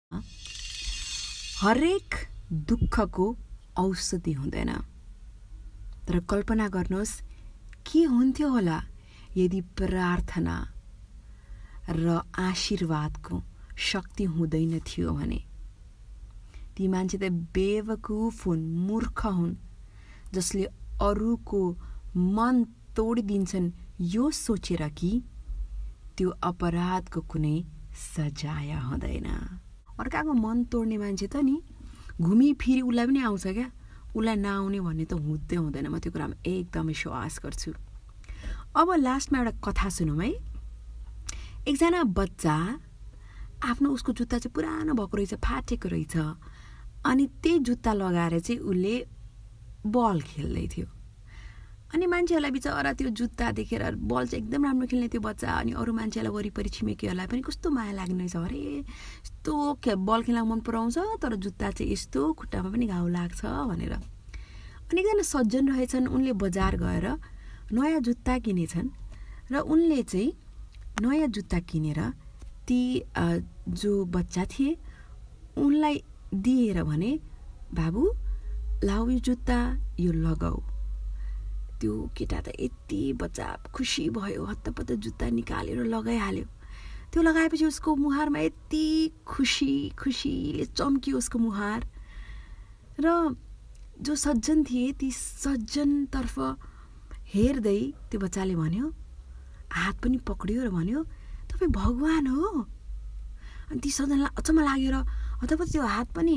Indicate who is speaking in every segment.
Speaker 1: हरेक दुःखको औषधि हुँदैन, तर कल्पना गर्नुहोस् के हुन्थ्यो होला यदि प्रार्थना र आशीर्वादको शक्ति हुँदैन थियो भने। ती मान्छे त बेवकुफ हुन्, मूर्ख हुन्, जसले अरूको मन तोडिदिन्छन् यो सोचेर कि त्यो अपराधको कुनै सजाय हुँदैन। अर्काको मन तोड्ने मान्छे त नि घुमिफिरी उसलाई पनि आउँछ क्या, उसलाई नआउने भन्ने त हुँदैन। म त्यो कुरामा एकदम विश्वास गर्छु। अब लास्टमा एउटा कथा सुनौँ है। एकजना बच्चा आफ्नो उसको जुत्ता चाहिँ पुरानो भएको रहेछ, फाटेको रहेछ, अनि त्यही जुत्ता लगाएर चाहिँ उसले बल खेल्दै थियो। अनि मान्छेहरूलाई बिचरा त्यो जुत्ता देखेर बल चाहिँ एकदम राम्रो खेल्ने त्यो बच्चा, अनि अरू मान्छेहरूलाई वरिपरि छिमेकीहरूलाई पनि कस्तो माया लाग्ने रहेछ, अरे यस्तो बल खेल्न मन पराउँछ तर जुत्ता चाहिँ यस्तो खुट्टामा पनि घाउ लाग्छ भनेर। अनि एकजना सज्जन रहेछन्, उनले बजार गएर नयाँ जुत्ता किनेछन् र उनले चाहिँ नयाँ जुत्ता किनेर ती जो बच्चा थिए उनलाई दिएर भने, बाबु लाऊ यो जुत्ता, यो लगाऊ। त्यो केटा त यति बच्चा खुसी भयो, हत्तपत्त जुत्ता निकालेर लगाइहाल्यो। त्यो लगाएपछि उसको मुहारमा यति खुसीले चम्कियो उसको मुहार। र जो सज्जन थिए ती सज्जनतर्फ हेर्दै त्यो बच्चाले भन्यो, हात पनि पक्रियो र भन्यो, तपाईँ भगवान हो। अनि ती सज्जनलाई अचम्म लागेर हतपत्त त्यो हात पनि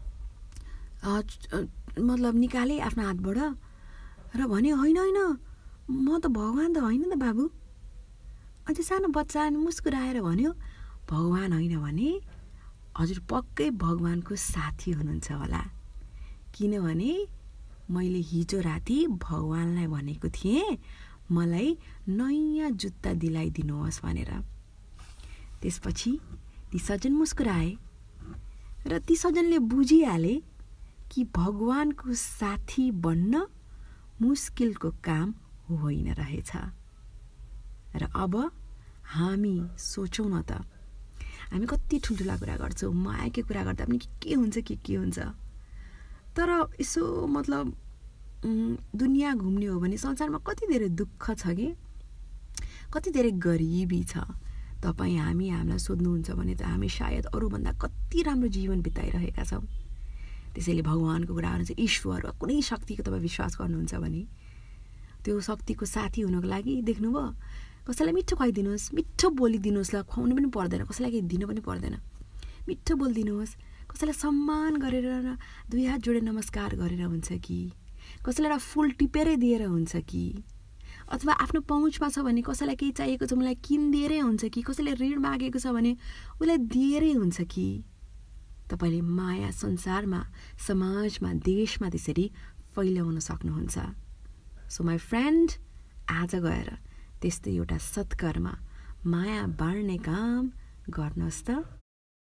Speaker 1: मतलब निकाले आफ्नो हातबाट र भन्यो, होइन म त भगवान त होइन त बाबु। अनि त्यो सानो बच्चा मुस्कुराएर भन्यो, भगवान होइन भने हजुर पक्कै भगवानको साथी हुनुहुन्छ होला, किनभने मैले हिजो राति भगवानलाई भनेको थिएँ मलाई नयाँ जुत्ता दिलाइदिनुहोस् भनेर। त्यसपछि ती सज्जन मुस्कुराए र ती सज्जनले बुझिहाले कि भगवानको साथी बन्न मुस्किलको काम होइन रहेछ। र अब हामी सोचौँ न त, हामी कति ठुल्ठुला कुरा गर्छौँ, मायाकै कुरा गर्दा पनि के हुन्छ, तर यसो मतलब दुनियाँ घुम्ने हो भने संसारमा कति धेरै दुःख छ कि, कति धेरै गरिबी छ। तपाईँ हामीलाई सोध्नुहुन्छ भने त हामी सायद अरूभन्दा कति राम्रो जीवन बिताइरहेका छौँ। त्यसैले भगवानको कुरा गर्नु चाहिँ ईश्वर वा कुनै शक्तिको तपाईँ विश्वास गर्नुहुन्छ भने त्यो शक्तिको साथी हुनको लागि देख्नुभयो, कसैलाई मिठो खुवाइदिनुहोस्, मिठो बोलिदिनुहोस्, ल खुवाउनु पनि पर्दैन, कसैलाई केही दिनु पनि पर्दैन, मिठो बोलिदिनुहोस्, कसैलाई सम्मान गरेर दुई हात जोडेर नमस्कार गरेर हुन्छ कि, कसैलाई एउटा फुल टिपेरै दिएर हुन्छ कि, अथवा आफ्नो पहुँचमा छ भने कसैलाई केही चाहिएको छ मलाई किनिदिएरै हुन्छ कि, कसैले ऋण मागेको छ भने उसलाई दिएरै हुन्छ कि। तपाईँले माया संसारमा, समाजमा, देशमा त्यसरी फैलाउन सक्नुहुन्छ। सो माई फ्रेन्ड, आज गएर त्यस्तै एउटा सत्कर्म माया बाँड्ने काम गर्नुहोस् त।